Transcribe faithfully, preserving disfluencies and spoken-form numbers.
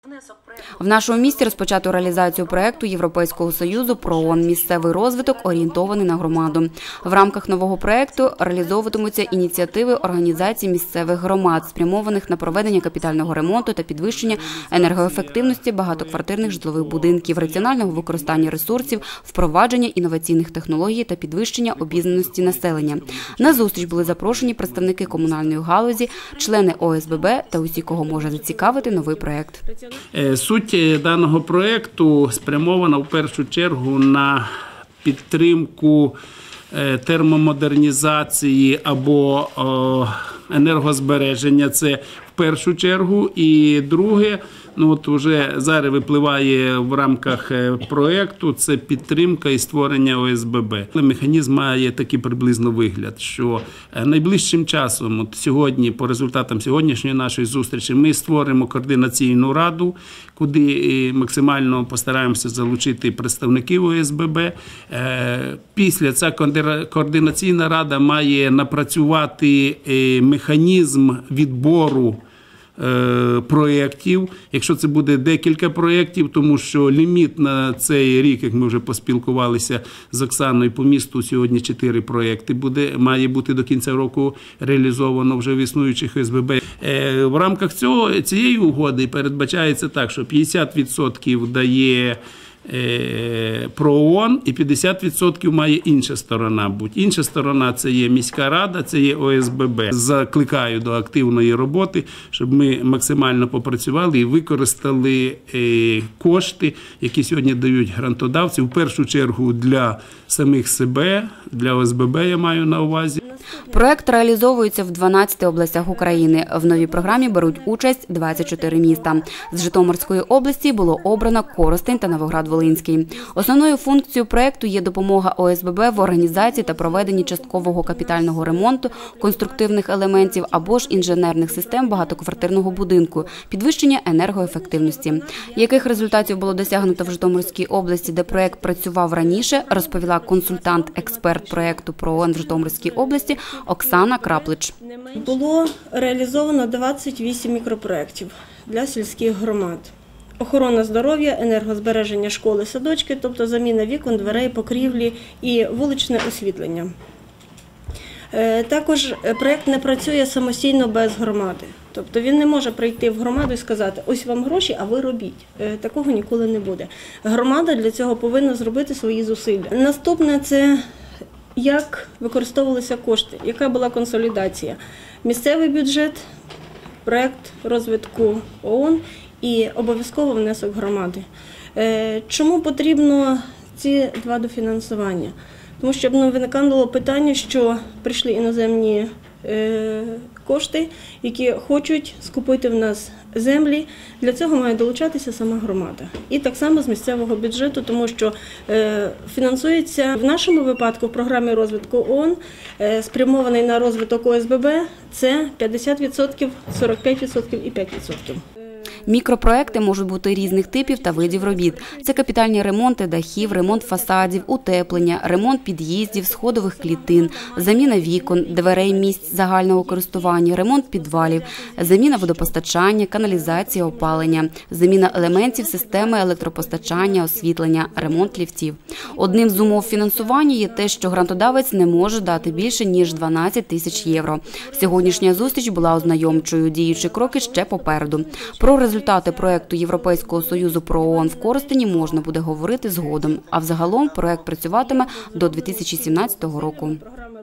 В нашому місті розпочато реалізацію проєкту Європейського Союзу про ООН «Місцевий розвиток, орієнтований на громаду». В рамках нового проєкту реалізовуватимуться ініціативи організацій місцевих громад, спрямованих на проведення капітального ремонту та підвищення енергоефективності багатоквартирних житлових будинків, раціонального використання ресурсів, впровадження інноваційних технологій та підвищення обізнаності населення. На зустріч були запрошені представники комунальної галузі, члени О С Б Б та усі, кого може зацікавити новий проєкт. Суть даного проєкту спрямована в першу чергу на підтримку термомодернізації або енергозбереження, це в першу чергу, і друге, ну от вже зараз випливає в рамках проєкту, це підтримка і створення О С Б Б. Механізм має такий приблизно вигляд, що найближчим часом, от сьогодні, по результатам сьогоднішньої нашої зустрічі, ми створимо координаційну раду, куди максимально постараємося залучити представників О С Б Б. Після ця координаційна рада має напрацювати механізм відбору проєктів, якщо це буде декілька проєктів, тому що ліміт на цей рік, як ми вже поспілкувалися з Оксаною по місту, сьогодні чотири проєкти буде, має бути до кінця року реалізовано вже в існуючих О С Б Б. В рамках цього, цієї угоди передбачається так, що п'ятдесят відсотків дає про ООН і п'ятдесят відсотків має інша сторона бути. Інша сторона – це є міська рада, це є О С Б Б. Закликаю до активної роботи, щоб ми максимально попрацювали і використали кошти, які сьогодні дають грантодавці, в першу чергу для самих себе, для О С Б Б я маю на увазі. Проєкт реалізовується в дванадцяти областях України. В новій програмі беруть участь двадцять чотири міста. З Житомирської області було обрано Коростень та Новоград-Волинський. Основною функцією проєкту є допомога О С Б Б в організації та проведенні часткового капітального ремонту конструктивних елементів або ж інженерних систем багатоквартирного будинку, підвищення енергоефективності. Яких результатів було досягнуто в Житомирській області, де проєкт працював раніше, розповіла консультант-експерт проєкту про ООН в Житомирській області Оксана Краплич. Було реалізовано двадцять вісім мікропроєктів для сільських громад. Охорона здоров'я, енергозбереження школи, садочки, тобто заміна вікон, дверей, покрівлі і вуличне освітлення. Також проєкт не працює самостійно без громади. Тобто він не може прийти в громаду і сказати, ось вам гроші, а ви робіть. Такого ніколи не буде. Громада для цього повинна зробити свої зусилля. Наступне – це як використовувалися кошти, яка була консолідація. Місцевий бюджет, проєкт розвитку ООН і обов'язково внесок громади. Чому потрібно ці два дофінансування? Тому що ну, виникало питання, що прийшли іноземні е, кошти, які хочуть скупити в нас землі. Для цього має долучатися сама громада. І так само з місцевого бюджету, тому що е, фінансується в нашому випадку в програмі розвитку ООН, е, спрямований на розвиток О С Б Б, це п'ятдесят відсотків, сорок п'ять відсотків і п'ять відсотків. Мікропроекти можуть бути різних типів та видів робіт. Це капітальні ремонти дахів, ремонт фасадів, утеплення, ремонт під'їздів, сходових клітин, заміна вікон, дверей місць загального користування, ремонт підвалів, заміна водопостачання, каналізація, опалення, заміна елементів системи електропостачання, освітлення, ремонт ліфтів. Одним з умов фінансування є те, що грантодавець не може дати більше, ніж дванадцять тисяч євро. Сьогоднішня зустріч була ознайомчою, діючі кроки ще попереду. Про результати проєкту Європейського Союзу про ООН в Коростені можна буде говорити згодом, а взагалом проєкт працюватиме до дві тисячі сімнадцятого року.